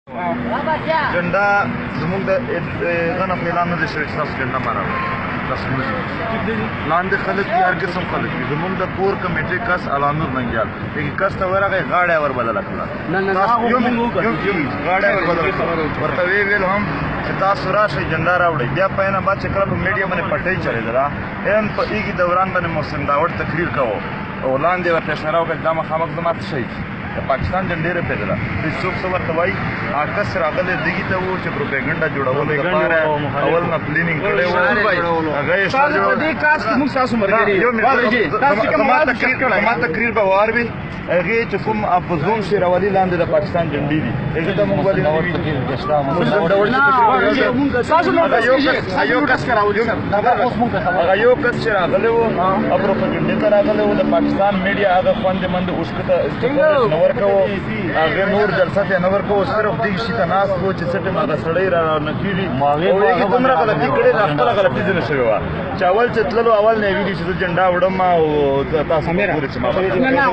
جنډا زموږ د غنم اعلان نه دی شوی چې تاسو جنډا مه راوړئ تاسو مه ځئ لاندې خلک دي هر قسم خلک دي زموږ د کور کمیټې کس علانور ننګیال هغې کس ته ورغی غاړه یې وربدله کړله غاړه یې وربدله کړله ورته ویې ویل هم چې تاسو راشئ جنډا راوړئ بیا په اینا بعد چې کله په میډیا باندې پټۍ چلېدله هم په هغې دوران باندې محسن داوړ تقریر کوو او لاندې ورته اشاره وکړه دا مخامخ زما څه شی د پاکستان جنډې رپېدله دوی څوک څه ورته وایي کس راغلی دغې ته و چې پروپیګنډا جوړولو لپاره اول نه پلینینګ کړی و هغه یې زما تقریر به واروي هغې چې کوم په زوم شیر ولي لاندې د پاکستان جنډې دي هغې ته موږ ولې هغه یو کس چې راغلی و پروپیګنډې ته راغلی و د پاکستان میډیا هغه خوندې منډې اوښکو ته نه ورکوو هغې نور جلسه ته یې نه ورکوو صرف دغې شي ته ناست و چې څه ټیم هغه سړی را نکېږي او هغې دومره غلطي کړې ده خپله غلطي ځینې شوې وه چې اول چې تللو اول نه یې ویلي چې زه جنډا وړم او تاسو ګورئ چې ما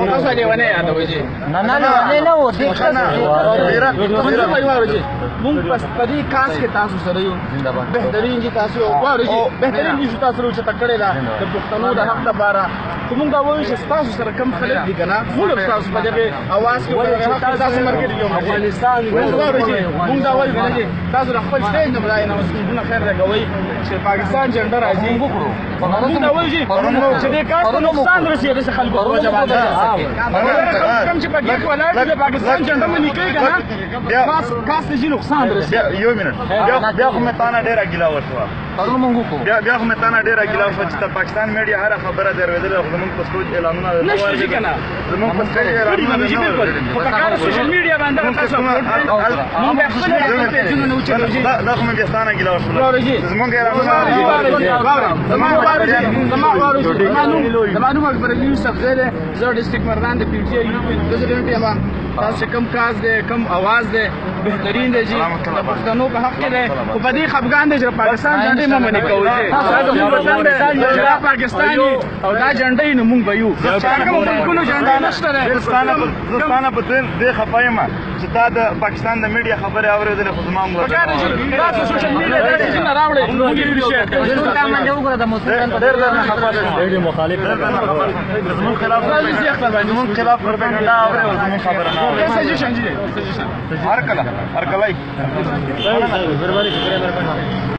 مونږ په دې کاس کې تاسو سره یو بهترین چې تاسو غواړئ چې بهترین دي چې تاسو راوچته کړې ده د پښتنو د حق لپاره خو مونږ دا وایو چې ستاسو سره کم خلک دي که نه مونږ هم ستاسو په دغې اواز کې په دغې حق کې ستاسو ملګري یو مونږ غواړو چې مونږ دا وایو که نه چې تاسو د خپل سټیج نه دا اناونسمنټونه خیر راکوئ چې پاکستان جنډه راځي مونږ دا وایو چې دې کار ته نقصان رسېږي داسې خلکو په وجه باندې کم چې په ګیټ ولاړ دي د پاکستان جنډه مې نیکوي که نه کاس ته ځي نقصان رسېږي یو منټ بیا خو مې تا نه ډېره ګیله وشوه بیا خو مې تا نه ډېره ګیله وشوه چې د پاکستان میډیا هره خبره درېدلې خو زموږ په سټوج اعلانونه زموږ په سټوج اعلانونه خو په کار سوشل میډیا باندې تاسو مونږ خپل پیجونه نه اوچتو دا خو مې بیا ستا نه ګیله وشوله زموږ اعلانونه زما نوم اکبر علي یوسف زی دی زه ډسټرکټ مردان د پي ټي آی یو پرزیډنټ یم تاسو چې کم کاز دی کم اواز دی بهترین دی چې د پښتنو په حق کې دی خو په دې خفګان دی چې پاکستان جنډې مه منې کوئ دا پاکستان او دا جنډې نه مونږ به یو کومو ملکونو جنډه نشته دی زه ستا نه په دې خفه یم چې تا د پاکستان د میډیا خبرې اورېدلې خو زما په کار دی چې تاسو سوشل میډیا دا څیزونه راوړئ مونږ یې شیر کوو مخالف زموږ خلاف پروپیګنډا اوري او زموږ خبره نه اوري سجیشن جی هر کله